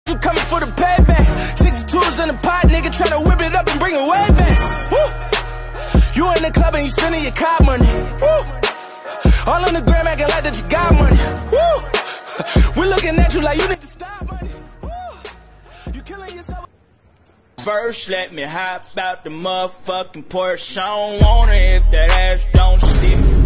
You coming for the payback. 62s in the pot, nigga tryna whip it up and bring it way back. Woo. You in the club and you spending your car money. Woo. All on the gram acting like that you got money. Woo. We looking at you like you need to stop money. Woo. You killing yourself. First, let me hop out the motherfucking Porsche. I don't want her if that ass don't sit.